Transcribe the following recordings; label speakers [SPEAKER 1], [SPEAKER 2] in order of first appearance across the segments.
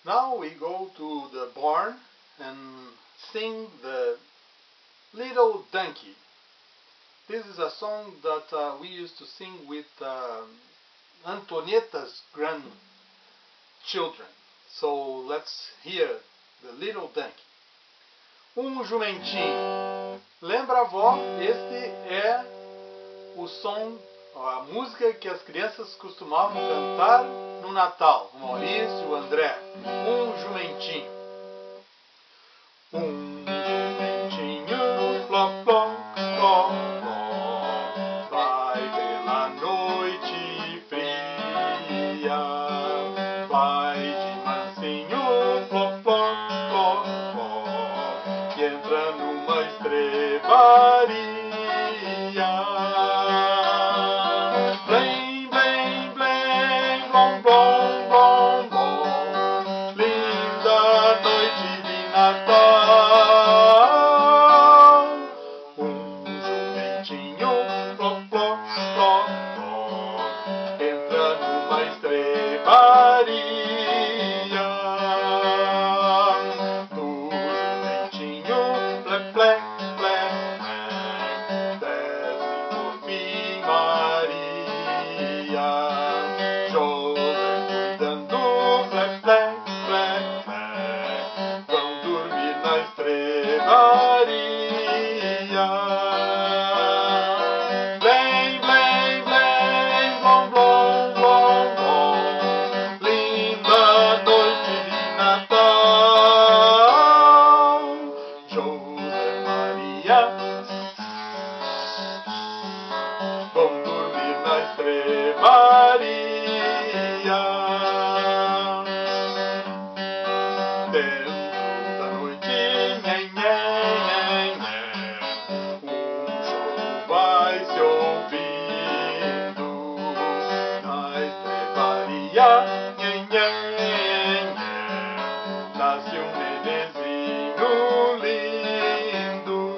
[SPEAKER 1] Now we go to the barn and sing the Little Donkey. This is a song that we used to sing with Antonieta's grandchildren. So let's hear the Little Donkey. Jumentinho. Lembra, avó? Este é o som, a música que as crianças costumavam cantar no Natal. O Maurício, o André. Jumentinho. Jumentinho, flop, flop, flop, flop, vai pela noite fria, vai de mansinho, flop, flop, flop, flop, e entra numa estrebaria. Blém, blém, blém, blom, blom, blom, blom, linda noite de Natal. Jumentinho, flop, flop, flop, flop, entra numa estrebaria. Do jumentinho, plec, plec, plec, plec, desce por fim Maria. José cuidando, plec, plec, plec, plec, vão dormir na estrebaria. Blém, blém, blém, blom, blom, blom, blom, linda noite de Natal. José Maria vão dormir na estrebaria. Dentro da noite, nhen, nhen, nhen, nhen, choro vai se ouvindo na estrebaria. Nhen, nhen, nhen, nasce nenezinho lindo.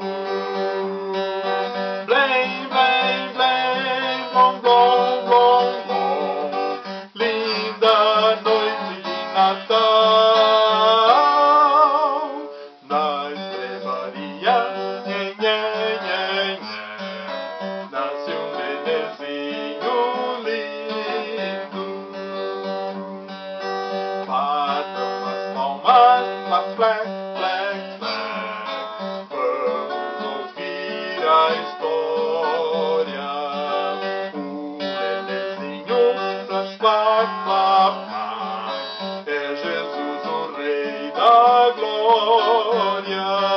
[SPEAKER 1] Blém, blém, blém, blom, blom, blom, blom, linda noite de Natal. Na estrebaria, nhen, nhen, nhen, nhen, nasce nenezinho lindo. Batam as palmas, plec, plec, plec, plec, vamos ouvir a história. O nenezinho, plac, plac, plac, plac, é Jesus o Rei da Glória.